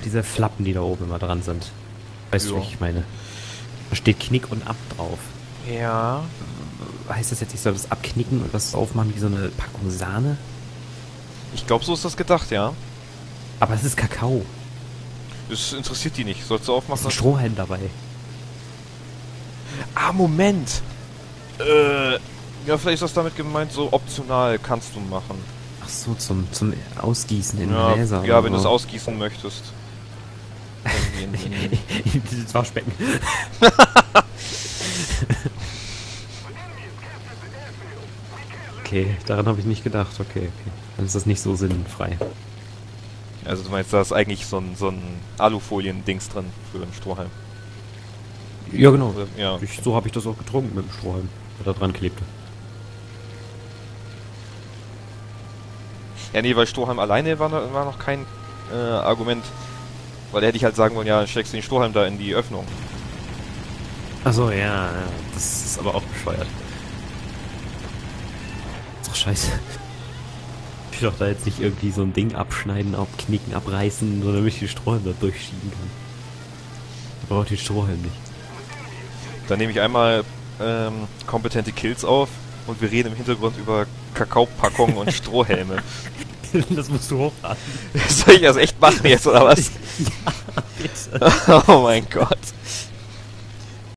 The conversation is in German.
diese Flappen, die da oben immer dran sind. Weißt du, Ja. wie ich meine? Da steht Knick und Ab drauf. Ja. Heißt das jetzt, ich soll das abknicken und das aufmachen wie so eine Packung Sahne? Ich glaube, so ist das gedacht, ja. Aber es ist Kakao. Das interessiert die nicht. Sollst du Es aufmachen? ist ein Strohhalm dabei. Ah, Moment. Ja, vielleicht ist das damit gemeint, so optional kannst du machen. Ach so, zum Ausgießen in Ja, Gläser. ja, oder wenn du es so. ausgießen möchtest. Irgendwie Dieses Waschbecken. Okay, daran habe ich nicht gedacht. Okay. Dann ist das nicht so sinnfrei. Also du meinst, da ist eigentlich so ein Alufolien-Dings drin für einen Strohhalm. Ja, genau. Oder- Ja, okay. So habe ich das auch getrunken mit dem Strohhalm, der da dran klebte. Ja, nee, weil Strohhalm alleine war noch kein Argument. Weil da hätte ich halt sagen wollen, ja, steckst du den Strohhalm da in die Öffnung. Achso, ja, das ist aber auch bescheuert. Ist doch scheiße. Ich will doch da jetzt nicht irgendwie so ein Ding abschneiden, abknicken, abreißen, nur damit ich den Strohhalm da durchschieben kann. Ich brauche den Strohhalm nicht. Dann nehme ich einmal kompetente Kills auf und wir reden im Hintergrund über Kakaopackungen und Strohhelme. Das musst du hochladen. Soll ich das echt machen jetzt, oder was? Ja, bitte. Oh mein Gott.